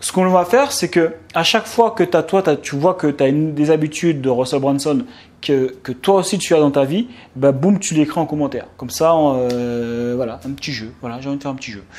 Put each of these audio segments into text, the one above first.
ce qu'on va faire, c'est que à chaque fois que tu vois que tu as des habitudes de Russell Brunson que toi aussi tu as dans ta vie, bah boum, tu l'écris en commentaire. Comme ça, voilà, un petit jeu. Voilà, j'ai envie de faire un petit jeu.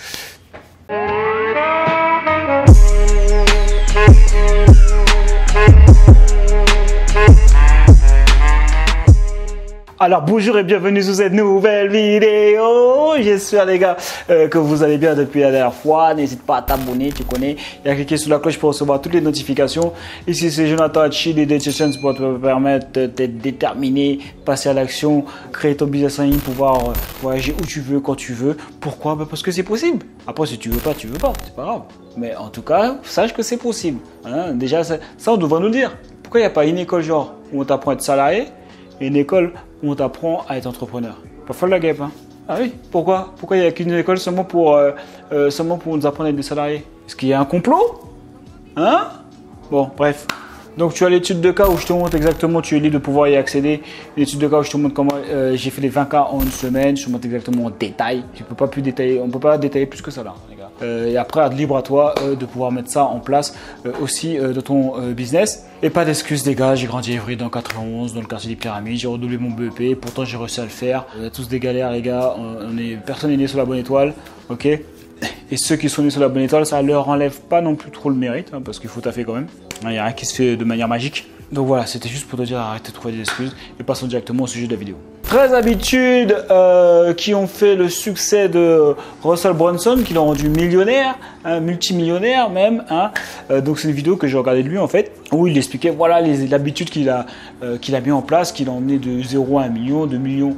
Alors bonjour et bienvenue sur cette nouvelle vidéo. J'espère les gars que vous allez bien depuis la dernière fois. N'hésite pas à t'abonner, tu connais, et à cliquer sur la cloche pour recevoir toutes les notifications. Ici c'est Jonathan Hachi des Decisions pour te permettre d'être déterminé, passer à l'action, créer ton business en ligne, pouvoir voyager où tu veux, quand tu veux. Pourquoi? Parce que c'est possible. Après si tu veux pas, c'est pas grave. Mais en tout cas, sache que c'est possible. Hein, déjà ça on devrait nous le dire. Pourquoi il n'y a pas une école genre où on t'apprend à être salarié et une école où on t'apprend à être entrepreneur? Pas folle la guêpe, hein? Ah oui, pourquoi il n'y a qu'une école seulement pour nous apprendre à être des salariés? Est-ce qu'il y a un complot? Hein? Bon, bref. Donc tu as l'étude de cas où je te montre exactement, tu es libre de pouvoir y accéder. L'étude de cas où je te montre comment j'ai fait les 20 cas en une semaine. Je te montre exactement en détail. Tu peux pas plus détailler, on ne peut pas détailler plus que ça là, les gars. Et après, libre à toi de pouvoir mettre ça en place aussi de ton business. Et pas d'excuses les gars, j'ai grandi à Ivry dans 91, dans le quartier des Pyramides. J'ai redoublé mon BEP, pourtant j'ai réussi à le faire. On a tous des galères les gars, personne n'est né sur la bonne étoile, ok? Et ceux qui sont nés sur la bonne étoile, ça leur enlève pas non plus trop le mérite, hein, parce qu'il faut taffer quand même. Il n'y a rien qui se fait de manière magique. Donc voilà, c'était juste pour te dire arrête de trouver des excuses et passons directement au sujet de la vidéo. 13 habitudes qui ont fait le succès de Russell Brunson, qui l'ont rendu millionnaire, hein, multimillionnaire même. Hein. Donc c'est une vidéo que j'ai regardée de lui en fait, où il expliquait voilà les habitudes qu'il a mis en place, qu'il a emmené de 0 à 1 million, de millions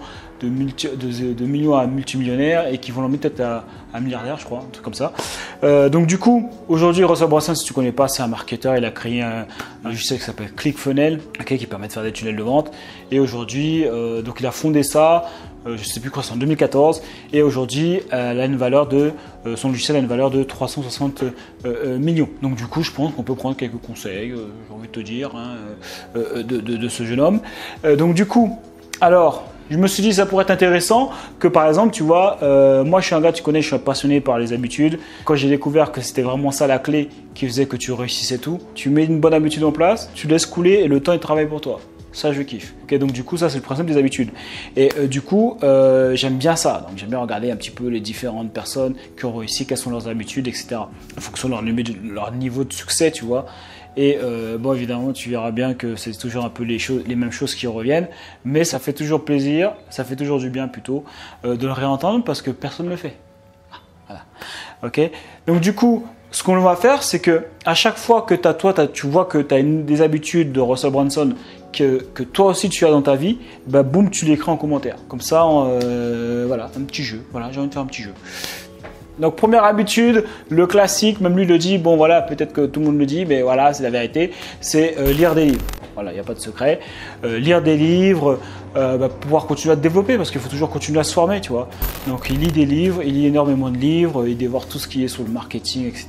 à multimillionnaires et qui vont l'emmener peut-être à milliardaire, je crois, un truc comme ça. Donc du coup, aujourd'hui, Russell Brunson, si tu ne connais pas, c'est un marketeur. Il a créé un logiciel qui s'appelle ClickFunnels, okay, qui permet de faire des tunnels de vente. Et aujourd'hui, donc il a fondé ça, je ne sais plus quoi, c'est en 2014. Et aujourd'hui, son logiciel a une valeur de 360 millions. Donc du coup, je pense qu'on peut prendre quelques conseils, j'ai envie de te dire, hein, de ce jeune homme. Donc du coup, alors... je me suis dit ça pourrait être intéressant que par exemple, tu vois, moi je suis un gars, tu connais, je suis passionné par les habitudes. Quand j'ai découvert que c'était vraiment ça la clé qui faisait que tu réussissais tout, tu mets une bonne habitude en place, tu laisses couler et le temps il travaille pour toi. Ça, je kiffe. Okay, donc du coup, ça c'est le principe des habitudes. Et du coup, j'aime bien ça. Donc j'aime bien regarder un petit peu les différentes personnes qui ont réussi, quelles sont leurs habitudes, etc. En fonction de leur niveau de succès, tu vois. Et bon, évidemment, tu verras bien que c'est toujours un peu les mêmes choses qui reviennent, mais ça fait toujours plaisir, ça fait toujours du bien plutôt de le réentendre parce que personne ne le fait. Voilà. Ok. Donc du coup, ce qu'on va faire, c'est que à chaque fois que tu vois que tu as des habitudes de Russell Brunson que toi aussi tu as dans ta vie, bah boum, tu l'écris en commentaire. Comme ça, voilà, un petit jeu. Voilà, j'ai envie de faire un petit jeu. Donc première habitude, le classique, même lui le dit, bon voilà, peut-être que tout le monde le dit, mais voilà, c'est la vérité, c'est lire des livres. Voilà, il n'y a pas de secret. Lire des livres, pouvoir continuer à te développer parce qu'il faut toujours continuer à se former, tu vois. Donc il lit des livres, il lit énormément de livres, il dévore tout ce qui est sur le marketing, etc.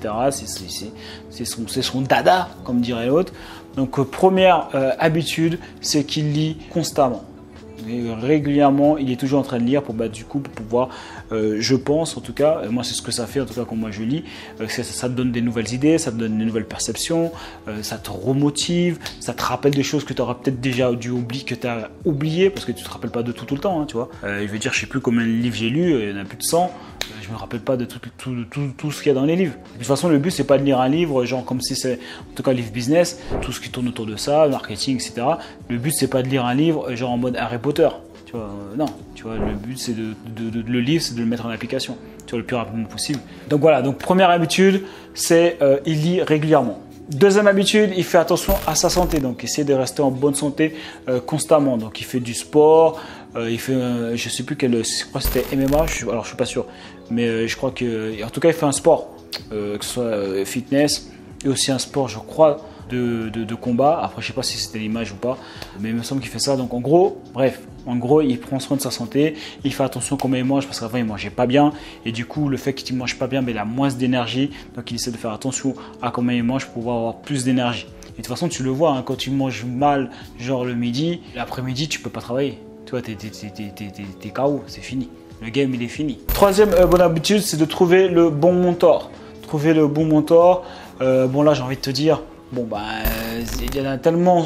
C'est son dada, comme dirait l'autre. Donc première habitude, c'est qu'il lit constamment. Et régulièrement, il est toujours en train de lire pour du coup pour pouvoir, je pense en tout cas, moi c'est ce que ça fait en tout cas quand moi je lis, ça te donne des nouvelles idées, ça te donne des nouvelles perceptions, ça te remotive, ça te rappelle des choses que tu auras peut-être déjà dû oublier, que tu as oublié parce que tu te rappelles pas de tout le temps, hein, tu vois. Je veux dire, je sais plus combien de livres j'ai lu, il y en a plus de 100. Je me rappelle pas de tout ce qu'il y a dans les livres. De toute façon, le but c'est pas de lire un livre, genre comme si c'est en tout cas livre business, tout ce qui tourne autour de ça, marketing, etc. Le but c'est pas de lire un livre genre en mode Harry Potter. Tu vois, non, tu vois, le but c'est le livre, c'est de le mettre en application, tu vois, le plus rapidement possible. Donc voilà, donc première habitude, c'est il lit régulièrement. Deuxième habitude, il fait attention à sa santé, donc essaie de rester en bonne santé constamment. Donc il fait du sport, il fait, je sais plus je crois que c'était MMA, alors je suis pas sûr, mais je crois que, en tout cas il fait un sport, que ce soit fitness et aussi un sport, je crois, de combat. Après je sais pas si c'était l'image ou pas, mais il me semble qu'il fait ça. Donc en gros, bref, il prend soin de sa santé, il fait attention à comment il mange parce qu'avant il mangeait pas bien et du coup le fait qu'il ne mange pas bien, mais il a moins d'énergie, donc il essaie de faire attention à comment il mange pour pouvoir avoir plus d'énergie. Et de toute façon tu le vois, hein, quand tu manges mal, genre le midi, l'après-midi tu peux pas travailler, tu vois, t'es KO, c'est fini, le game il est fini. Troisième bonne habitude, c'est de trouver le bon mentor. Trouver le bon mentor, Bon là j'ai envie de te dire, bon bah il y en a tellement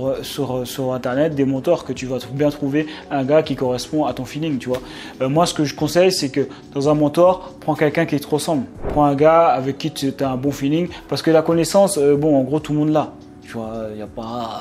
sur internet des mentors que tu vas bien trouver un gars qui correspond à ton feeling, tu vois. Moi ce que je conseille c'est que dans un mentor, prends quelqu'un qui te ressemble. Prends un gars avec qui tu as un bon feeling parce que la connaissance, bon en gros tout le monde l'a. Tu vois, il n'y a pas...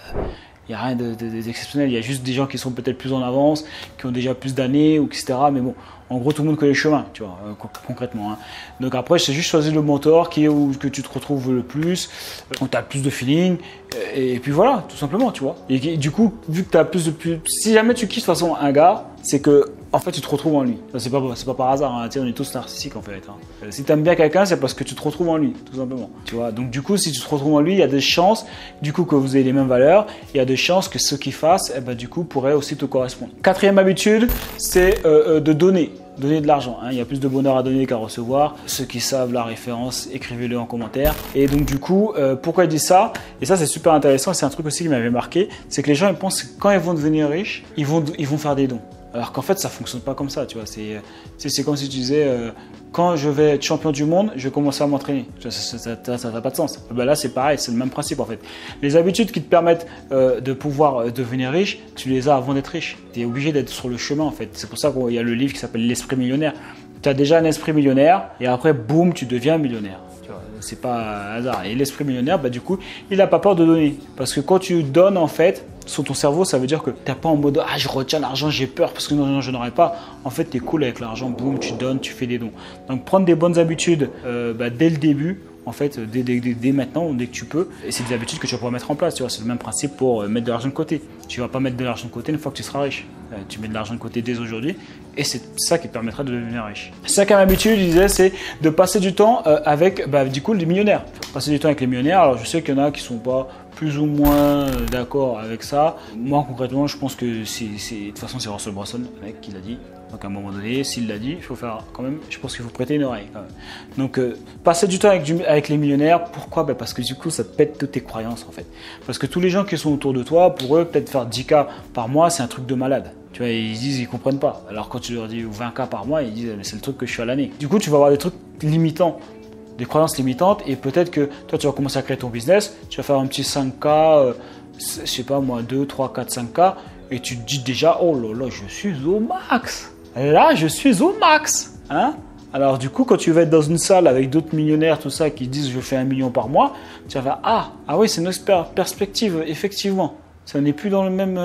Il n'y a rien d'exceptionnel, il y a juste des gens qui sont peut-être plus en avance, qui ont déjà plus d'années, etc. Mais bon, en gros, tout le monde connaît le chemin, tu vois, concrètement. Hein. Donc après, c'est juste choisir le mentor que tu te retrouves le plus, où tu as le plus de feeling, et puis voilà, tout simplement, tu vois. Et du coup, vu que tu as si jamais tu kiffes de toute façon un gars, c'est que en fait tu te retrouves en lui. C'est pas par hasard, hein. On est tous narcissiques en fait. Hein. Si tu aimes bien quelqu'un, c'est parce que tu te retrouves en lui, tout simplement. Tu vois. Donc du coup, si tu te retrouves en lui, il y a des chances du coup que vous ayez les mêmes valeurs. Il y a des chances que ce qu'il fasse, du coup, pourrait aussi te correspondre. Quatrième habitude, c'est de donner de l'argent. Hein. Il y a plus de bonheur à donner qu'à recevoir. Ceux qui savent la référence, écrivez-le en commentaire. Et donc du coup, pourquoi il dit ça? Et ça, c'est super intéressant. C'est un truc aussi qui m'avait marqué. C'est que les gens ils pensent que quand ils vont devenir riches, ils vont faire des dons. Alors qu'en fait, ça ne fonctionne pas comme ça, tu vois. C'est comme si tu disais, quand je vais être champion du monde, je vais commencer à m'entraîner. Ça n'a pas de sens. Ben là, c'est pareil, c'est le même principe en fait. Les habitudes qui te permettent de pouvoir devenir riche, tu les as avant d'être riche. Tu es obligé d'être sur le chemin en fait. C'est pour ça qu'il y a le livre qui s'appelle L'Esprit millionnaire. Tu as déjà un esprit millionnaire et après, boum, tu deviens millionnaire. C'est pas un hasard. Et l'esprit millionnaire, du coup, il n'a pas peur de donner. Parce que quand tu donnes, en fait, sur ton cerveau, ça veut dire que tu n'es pas en mode « Ah, je retiens l'argent, j'ai peur parce que non, je n'aurai pas. » En fait, tu es cool avec l'argent, boum, tu donnes, tu fais des dons. Donc, prendre des bonnes habitudes dès le début, en fait, dès maintenant, dès que tu peux. Et c'est des habitudes que tu vas pouvoir mettre en place. Tu vois, c'est le même principe pour mettre de l'argent de côté. Tu ne vas pas mettre de l'argent de côté une fois que tu seras riche. Tu mets de l'argent de côté dès aujourd'hui et c'est ça qui te permettra de devenir riche. Cinquième habitude, je disais, c'est de passer du temps avec du coup les millionnaires. Passer du temps avec les millionnaires. Alors je sais qu'il y en a qui sont pas plus ou moins d'accord avec ça. Moi concrètement, je pense que de toute façon c'est Russell Brunson, le mec qui l'a dit. Donc à un moment donné, s'il l'a dit, il faut faire quand même, je pense qu'il faut prêter une oreille quand même. Donc passer du temps avec les millionnaires, pourquoi? Parce que du coup ça te pète toutes tes croyances en fait. Parce que tous les gens qui sont autour de toi, pour eux peut-être faire 10K par mois, c'est un truc de malade. Tu vois, ils disent, ils comprennent pas. Alors quand tu leur dis 20K par mois, ils disent, c'est le truc que je fais à l'année. Du coup, tu vas avoir des trucs limitants, des croyances limitantes, et peut-être que toi, tu vas commencer à créer ton business, tu vas faire un petit 5K, je sais pas moi, 2, 3, 4, 5K, et tu te dis déjà, oh là là, je suis au max. Là, je suis au max. Hein? Alors du coup, quand tu vas être dans une salle avec d'autres millionnaires, tout ça, qui disent, je fais 1 million par mois, tu vas faire, ah oui, c'est une autre perspective, effectivement. Ça n'est plus dans le même...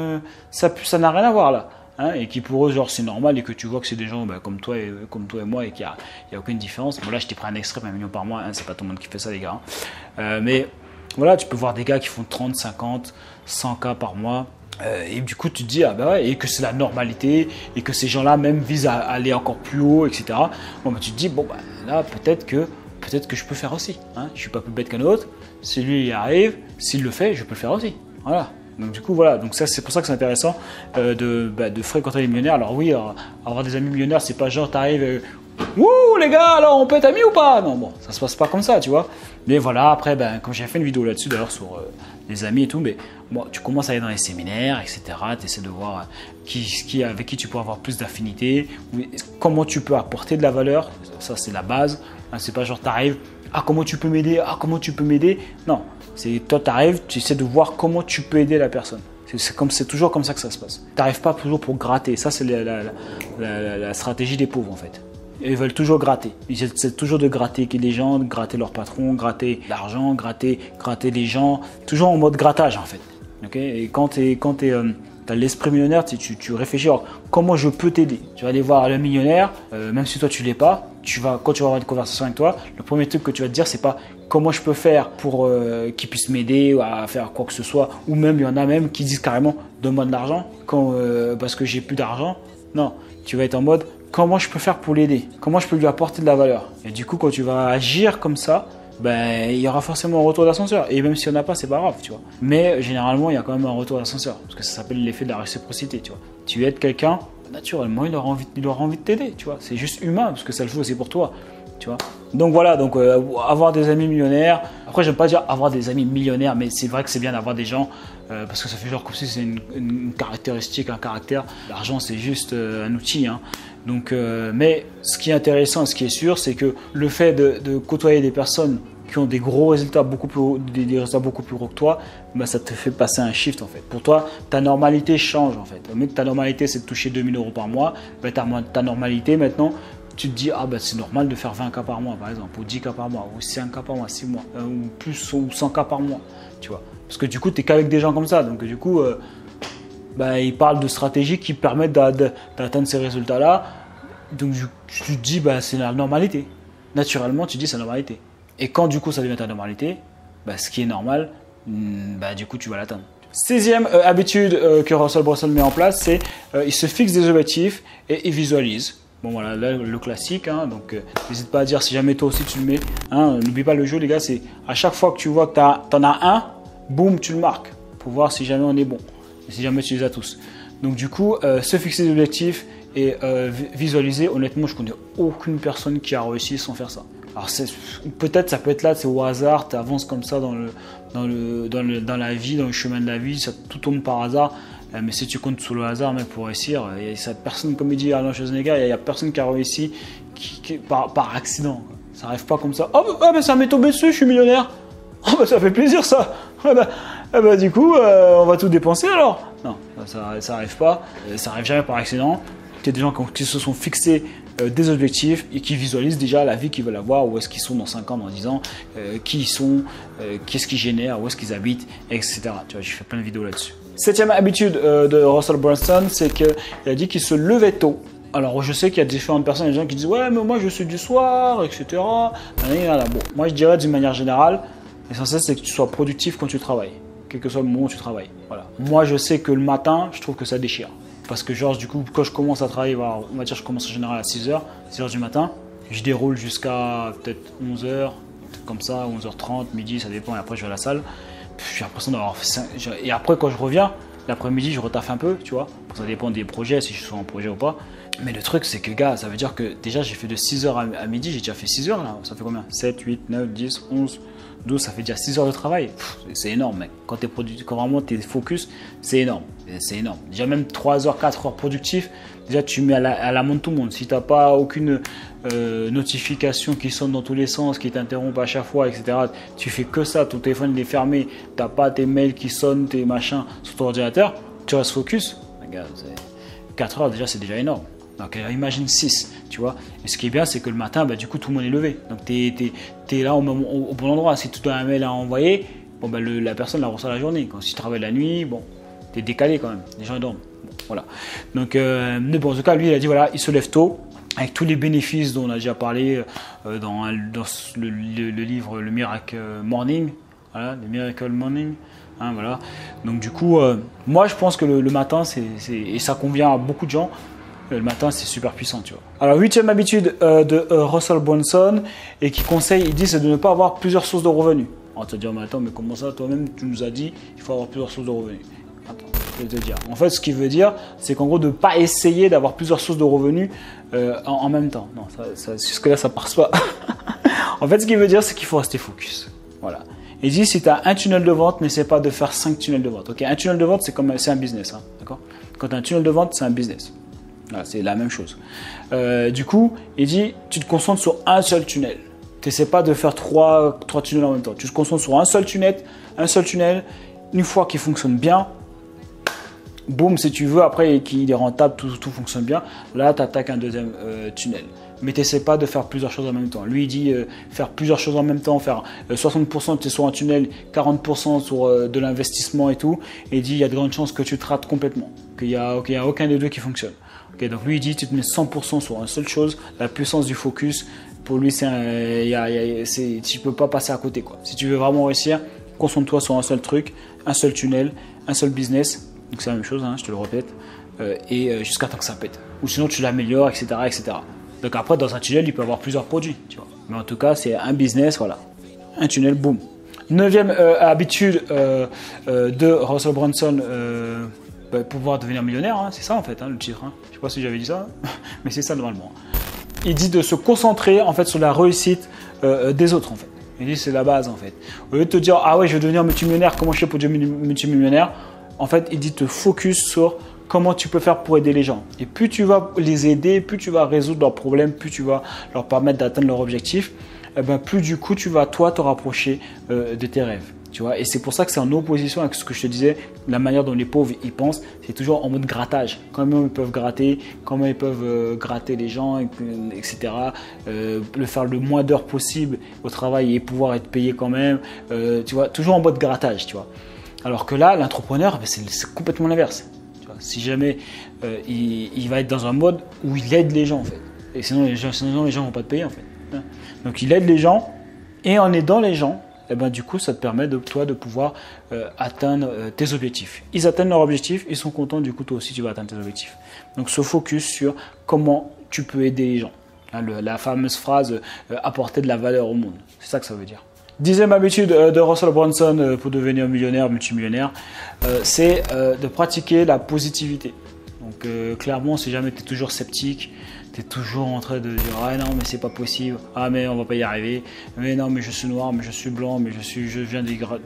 ça n'a rien à voir là. Hein, et qui pour eux, genre, c'est normal et que tu vois que c'est des gens comme toi et moi et qu'il n'y a aucune différence. Bon, là, je t'ai pris un extrait, 1 million par mois. Hein, c'est pas tout le monde qui fait ça, les gars. Mais voilà, tu peux voir des gars qui font 30, 50, 100K par mois. Et du coup, tu te dis, et que c'est la normalité et que ces gens-là même visent à aller encore plus haut, etc. Bon, tu te dis, là, peut-être que je peux faire aussi. Hein, je suis pas plus bête qu'un autre. Si lui, il y arrive, s'il le fait, je peux le faire aussi. Voilà. Donc du coup voilà, donc ça c'est pour ça que c'est intéressant de fréquenter les millionnaires. Alors oui, avoir des amis millionnaires, c'est pas genre t'arrives, wouh les gars, alors on peut être amis ou pas? Non bon, ça se passe pas comme ça, tu vois. Mais voilà, après comme j'ai fait une vidéo là-dessus d'ailleurs sur les amis et tout, mais bon, tu commences à aller dans les séminaires, etc. Tu essaies de voir avec qui tu peux avoir plus d'affinité, comment tu peux apporter de la valeur. Ça c'est la base. Hein, c'est pas genre t'arrives, comment tu peux m'aider, non. C'est toi, tu arrives, tu essaies de voir comment tu peux aider la personne. C'est toujours comme ça que ça se passe. Tu n'arrives pas toujours pour gratter. Ça, c'est la stratégie des pauvres, en fait. Ils veulent toujours gratter. Ils essaient toujours de gratter les gens, de gratter leur patron, gratter l'argent, gratter les gens. Toujours en mode grattage, en fait. Okay, et quand tu as l'esprit millionnaire, tu réfléchis, alors, comment je peux t'aider? Tu vas aller voir le millionnaire, même si toi, tu ne l'es pas. Quand tu vas avoir une conversation avec toi, le premier truc que tu vas te dire, c'est pas comment je peux faire pour qu'il puisse m'aider à faire quoi que ce soit, ou même il y en a même qui disent carrément donne-moi de l'argent parce que j'ai plus d'argent. Non, tu vas être en mode comment je peux faire pour l'aider, comment je peux lui apporter de la valeur. Et du coup, quand tu vas agir comme ça, il y aura forcément un retour d'ascenseur. Et même s'il n'y en a pas, c'est pas grave, tu vois. Mais généralement, il y a quand même un retour d'ascenseur parce que ça s'appelle l'effet de la réciprocité, tu vois. Tu aides quelqu'un, naturellement, il aura envie de t'aider, tu vois. C'est juste humain parce que ça le joue aussi pour toi, tu vois. Donc voilà, avoir des amis millionnaires. Après, j'aime pas dire avoir des amis millionnaires, mais c'est vrai que c'est bien d'avoir des gens parce que ça fait genre comme si c'est une caractéristique, un caractère. L'argent, c'est juste un outil, hein. Donc, mais ce qui est intéressant, ce qui est sûr, c'est que le fait de côtoyer des personnes qui qui ont des gros résultats, des résultats beaucoup plus gros que toi, ben ça te fait passer un shift en fait. Pour toi, ta normalité change en fait. Au lieu que ta normalité c'est de toucher 2000 € par mois, ben ta normalité maintenant, tu te dis, ah ben c'est normal de faire 20 cas par mois par exemple, ou 10 cas par mois, ou 5 cas par mois, 6 mois, ou plus, ou 100 cas par mois, tu vois. Parce que du coup, tu n'es qu'avec des gens comme ça, donc du coup, ben, ils parlent de stratégies qui permettent d'atteindre ces résultats-là. Donc tu te dis, ben, c'est la normalité. Naturellement, tu dis c'est la normalité. Et quand du coup ça devient ta normalité, ben, ce qui est normal, ben, du coup tu vas l'atteindre. 16e habitude que Russell Brunson met en place, c'est il se fixe des objectifs et il visualise. Bon voilà, là, le classique, hein, donc n'hésite pas à dire si jamais toi aussi tu le mets. Hein, n'oublie pas le jeu les gars, c'est à chaque fois que tu vois que tu en as un, boum, tu le marques pour voir si jamais on est bon. Et si jamais tu les as tous. Donc du coup, se fixer des objectifs et visualiser, honnêtement, je connais aucune personne qui a réussi sans faire ça. Alors peut-être ça peut être là, c'est au hasard, tu avances comme ça dans la vie, dans le chemin de la vie, ça tout tourne par hasard. Mais si tu comptes sur le hasard, même pour réussir, il y a cette personne, comme il dit Arnold Schwarzenegger, il y a personne qui a réussi par accident. Ça n'arrive pas comme ça. Oh, ben ça m'est tombé dessus, je suis millionnaire. Oh, ben ça fait plaisir ça. Du coup, on va tout dépenser alors. Non, ça n'arrive pas. Ça n'arrive jamais par accident. Il y a des gens qui se sont fixés des objectifs et qui visualisent déjà la vie qu'ils veulent avoir, où est-ce qu'ils sont dans 5 ans, dans 10 ans, qui ils sont, qu'est-ce qu'ils génèrent, où est-ce qu'ils habitent, etc. Tu vois, j'ai fait plein de vidéos là-dessus. 7e habitude de Russell Brunson, c'est qu'il a dit qu'il se levait tôt. Alors, je sais qu'il y a différentes personnes, des gens qui disent « Ouais, mais moi, je suis du soir, etc. » Bon, moi, je dirais d'une manière générale, l'essentiel, c'est que tu sois productif quand tu travailles, quel que soit le moment où tu travailles. Voilà. Moi, je sais que le matin, je trouve que ça déchire. Parce que, genre, du coup, quand je commence à travailler, on va dire, je commence en général à 6h du matin, je déroule jusqu'à peut-être 11h, comme ça, 11h30, midi, ça dépend, et après, je vais à la salle. J'ai l'impression d'avoir fait 5... Et après, quand je reviens, l'après-midi, je retaffe un peu, tu vois. Ça dépend des projets, si je suis en projet ou pas. Mais le truc, c'est que, gars, ça veut dire que déjà, j'ai fait de 6h à midi, j'ai déjà fait 6h là. Ça fait combien? 7, 8, 9, 10, 11, 12, ça fait déjà 6 heures de travail. C'est énorme, mec. Quand vraiment tu es focus, c'est énorme. C'est énorme. Déjà, même 3 heures, 4 heures productif, déjà, tu mets à la main de tout le monde. Si tu n'as pas aucune notification qui sonne dans tous les sens, qui t'interrompt à chaque fois, etc., tu fais que ça, ton téléphone il est fermé, tu n'as pas tes mails qui sonnent, tes machins sur ton ordinateur, tu restes focus. Regarde, 4 heures, déjà, c'est déjà énorme. Donc imagine 6, tu vois. Et ce qui est bien, c'est que le matin, bah, du coup, tout le monde est levé. Donc tu es là au bon endroit. Si tu as un mail à envoyer, bon, bah, la personne la reçoit la journée. Quand si tu travailles la nuit, bon, tu es décalé quand même. Les gens dorment. Bon, voilà. Donc, mais bon, en tout cas, lui, il a dit, voilà, il se lève tôt, avec tous les bénéfices dont on a déjà parlé dans le livre Le Miracle Morning. Voilà, le Miracle Morning. Hein, voilà. Donc du coup, moi, je pense que le matin, et ça convient à beaucoup de gens. Le matin, c'est super puissant, tu vois. Alors, 8e habitude de Russell Brunson et qui conseille, il dit, c'est de ne pas avoir plusieurs sources de revenus. On va te dire, mais attends, mais comment ça, toi-même, tu nous as dit, il faut avoir plusieurs sources de revenus. Attends, je vais te dire. En fait, ce qu'il veut dire, c'est qu'en gros, de ne pas essayer d'avoir plusieurs sources de revenus en même temps. Non, jusque-là, ça passe pas. En fait, ce qu'il veut dire, c'est qu'il faut rester focus. Voilà. Il dit, si tu as un tunnel de vente, n'essaie pas de faire 5 tunnels de vente. Okay, un tunnel de vente, c'est un business. Hein, d'accord. Quand tu as un tunnel de vente, c'est un business. Voilà, c'est la même chose. Du coup, il dit, tu te concentres sur un seul tunnel. Tu n'essaies pas de faire trois tunnels en même temps. Tu te concentres sur un seul tunnel. Une fois qu'il fonctionne bien, boum, si tu veux, après qu'il est rentable, tout fonctionne bien, là, tu attaques un deuxième tunnel. Mais tu n'essaies pas de faire plusieurs choses en même temps. Lui, il dit faire plusieurs choses en même temps, faire 60% tu es sur un tunnel, 40% sur de l'investissement et tout. Et il dit, il y a de grandes chances que tu te rates complètement, qu'il n'y a aucun des deux qui fonctionne. Okay, donc lui, il dit, tu te mets 100% sur une seule chose, la puissance du focus. Pour lui, tu ne peux pas passer à côté, quoi. Si tu veux vraiment réussir, concentre-toi sur un seul truc, un seul tunnel, un seul business. Donc c'est la même chose, hein, je te le répète. Jusqu'à temps que ça pète. Ou sinon, tu l'améliores, etc., etc. Donc après, dans un tunnel, il peut y avoir plusieurs produits, tu vois. Mais en tout cas, c'est un business, voilà. Un tunnel, boum. 9e habitude de Russell Brunson, pouvoir devenir millionnaire, hein, c'est ça en fait, hein, le titre. Hein. Je ne sais pas si j'avais dit ça, mais c'est ça normalement. Il dit de se concentrer en fait sur la réussite des autres en fait. Il dit c'est la base en fait. Au lieu de te dire ah ouais je vais devenir multimillionnaire, comment je fais pour devenir multimillionnaire, en fait il dit te focus sur comment tu peux faire pour aider les gens. Et plus tu vas les aider, plus tu vas résoudre leurs problèmes, plus tu vas leur permettre d'atteindre leur objectif. plus du coup tu vas toi te rapprocher de tes rêves. Tu vois, et c'est pour ça que c'est en opposition avec ce que je te disais, la manière dont les pauvres ils pensent, c'est toujours en mode grattage. Comment ils peuvent gratter, comment ils peuvent gratter les gens, etc. Le faire le moins d'heures possible au travail et pouvoir être payé quand même. Tu vois, toujours en mode grattage. Tu vois. Alors que là, l'entrepreneur, c'est complètement l'inverse. Si jamais il va être dans un mode où il aide les gens en fait. Et sinon les gens vont pas te payer en fait. Donc il aide les gens et en aidant les gens, du coup ça te permet de toi de pouvoir atteindre tes objectifs. Ils atteignent leurs objectifs, ils sont contents, du coup toi aussi tu vas atteindre tes objectifs. Donc se focus sur comment tu peux aider les gens. La fameuse phrase apporter de la valeur au monde. C'est ça que ça veut dire. 10e habitude de Russell Brunson pour devenir millionnaire, multimillionnaire, c'est de pratiquer la positivité. Donc clairement, si jamais tu es toujours sceptique, tu es toujours en train de dire « Ah non, mais c'est pas possible, ah mais on va pas y arriver, mais non, mais je suis noir, mais je suis blanc, mais je viens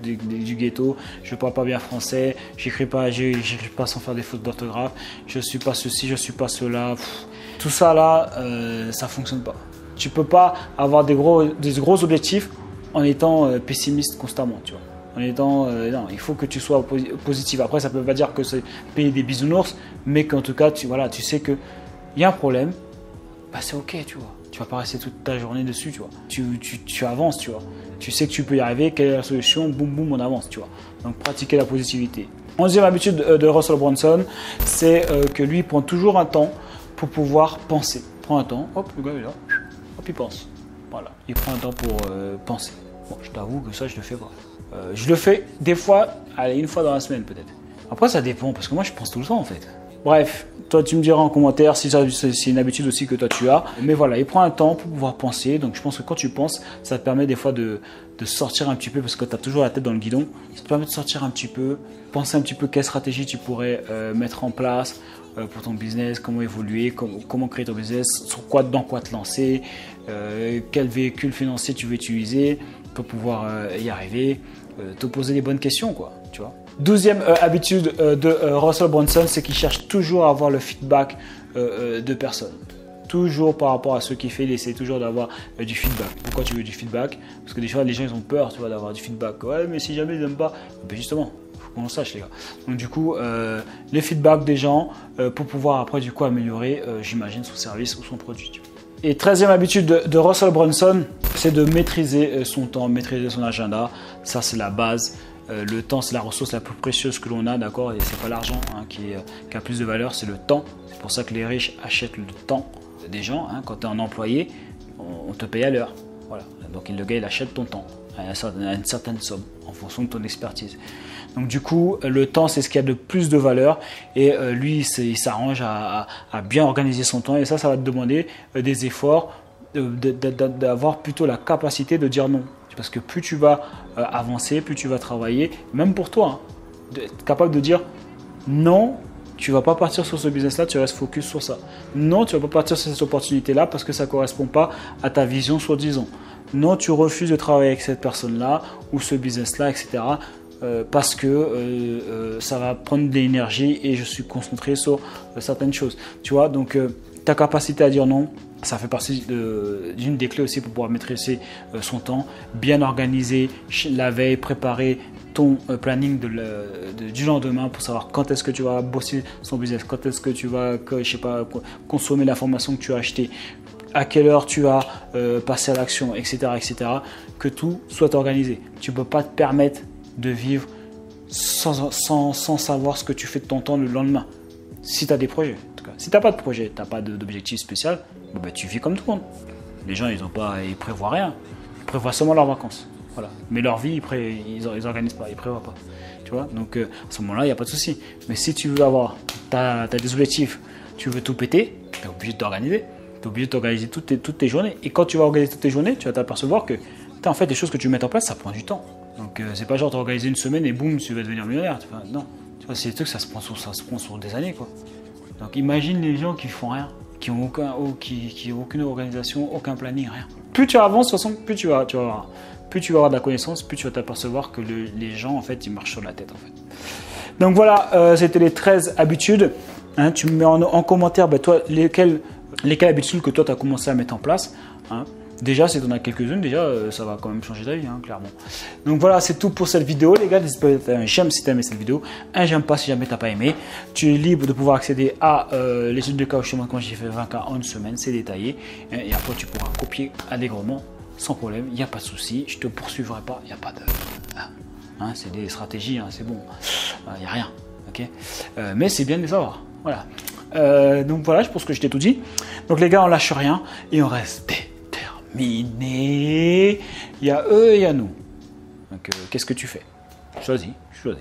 du ghetto, je parle pas bien français, j'écris pas sans faire des fautes d'orthographe, je suis pas ceci, je suis pas cela. » Tout ça là, ça fonctionne pas. Tu peux pas avoir des gros objectifs en étant pessimiste constamment, tu vois. En étant, non, il faut que tu sois positif. Après, ça ne peut pas dire que c'est payer des bisounours, mais qu'en tout cas, tu sais qu'il y a un problème, c'est ok, tu vois. Tu vas pas rester toute ta journée dessus, tu vois. Tu avances, tu vois. Tu sais que tu peux y arriver, quelle est la solution, boum, boum, on avance, tu vois. Donc, pratiquer la positivité. 11e habitude de Russell Brunson, c'est que lui, il prend toujours un temps pour pouvoir penser. Prends un temps, hop, le gars est là, hop, il pense. Voilà, il prend un temps pour penser. Bon, je t'avoue que ça, je le fais pas. Je le fais des fois, allez, une fois dans la semaine peut-être. Après, ça dépend, parce que moi, je pense tout le temps en fait. Bref, toi, tu me diras en commentaire si c'est une habitude aussi que toi, tu as. Mais voilà, il prend un temps pour pouvoir penser. Donc, je pense que quand tu penses, ça te permet des fois de sortir un petit peu, parce que tu as toujours la tête dans le guidon. Ça te permet de sortir un petit peu, penser un petit peu quelle stratégie tu pourrais mettre en place pour ton business, comment évoluer, comment créer ton business, dans quoi te lancer, quel véhicule financier tu veux utiliser pour pouvoir y arriver, te poser les bonnes questions, quoi, tu vois. 12e habitude de Russell Brunson, c'est qu'il cherche toujours à avoir le feedback de personnes. Toujours par rapport à ce qu'il fait, il essaie toujours d'avoir du feedback. Pourquoi tu veux du feedback? Parce que des fois, les gens ils ont peur, tu vois, d'avoir du feedback. Ouais, mais si jamais ils n'aiment pas, justement, il faut qu'on le sache, les gars. Donc du coup, les feedbacks des gens pour pouvoir après du coup améliorer, j'imagine, son service ou son produit. Tu vois. Et 13e habitude de Russell Brunson, c'est de maîtriser son temps, maîtriser son agenda. Ça, c'est la base. Le temps, c'est la ressource la plus précieuse que l'on a, d'accord? Et c'est pas l'argent qui a plus de valeur, c'est le temps. C'est pour ça que les riches achètent le temps des gens. Quand tu es un employé, on te paye à l'heure. Voilà. Donc le gars, il achète ton temps à une certaine somme en fonction de ton expertise. Donc du coup, le temps, c'est ce qui a de plus de valeur. Et lui, il s'arrange à bien organiser son temps. Et ça va te demander des efforts, d'avoir plutôt la capacité de dire non. Parce que plus tu vas avancer, plus tu vas travailler, même pour toi, d'être capable de dire non, tu ne vas pas partir sur ce business-là, tu restes focus sur ça. Non, tu ne vas pas partir sur cette opportunité-là parce que ça ne correspond pas à ta vision soi-disant. Non, tu refuses de travailler avec cette personne-là ou ce business-là, etc. Parce que ça va prendre de l'énergie et je suis concentré sur certaines choses. Tu vois, donc ta capacité à dire non, ça fait partie d'une des clés aussi pour pouvoir maîtriser son temps, bien organiser la veille, préparer ton planning du lendemain pour savoir quand est-ce que tu vas bosser son business, quand est-ce que tu vas, consommer l'information que tu as achetée, à quelle heure tu vas passer à l'action, etc., etc. Que tout soit organisé. Tu ne peux pas te permettre de vivre sans savoir ce que tu fais de ton temps le lendemain. Si tu as des projets, en tout cas. Si tu n'as pas de projet, tu n'as pas d'objectif spécial, tu vis comme tout le monde. Les gens, ils prévoient rien. Ils prévoient seulement leurs vacances. Voilà. Mais leur vie, ils organisent pas, ils prévoient pas. Tu vois. Donc, à ce moment-là, il n'y a pas de souci. Mais si tu veux t'as des objectifs, tu veux tout péter, tu es obligé de t'organiser. Tu es obligé de t'organiser toutes tes journées. Et quand tu vas organiser toutes tes journées, tu vas t'apercevoir que, en fait, les choses que tu mets en place, ça prend du temps. Donc, c'est pas genre t'organiser une semaine et boum, tu vas devenir millionnaire. Enfin, non. Tu vois, c'est des trucs, ça se prend sur des années, quoi. Donc, imagine les gens qui font rien, qui ont aucune organisation, aucun planning, rien. Plus tu avances, de toute façon, plus tu vas avoir de la connaissance, plus tu vas t'apercevoir que les gens, en fait, ils marchent sur la tête, en fait. Donc voilà, c'était les 13 habitudes. Tu me mets en commentaire, toi, lesquelles habitudes que toi, tu as commencé à mettre en place. Déjà, si tu en as quelques-unes, déjà, ça va quand même changer ta vie, hein, clairement. Donc voilà, c'est tout pour cette vidéo, les gars. N'hésite pas à mettre un j'aime si tu as aimé cette vidéo, un j'aime pas si jamais tu n'as pas aimé. Tu es libre de pouvoir accéder à l'étude de cas quand j'ai fait 20 cas en une semaine, c'est détaillé. Et après, tu pourras copier allègrement, sans problème, il n'y a pas de souci. Je te poursuivrai pas, il n'y a pas de... Hein, c'est des stratégies, hein, c'est bon, il n'y a rien. Okay, mais c'est bien de les savoir. Voilà. Donc voilà, je pense que je t'ai tout dit. Donc les gars, on lâche rien et on reste déterminé. Il y a eux et il y a nous. Donc qu'est-ce que tu fais? Choisis, choisis.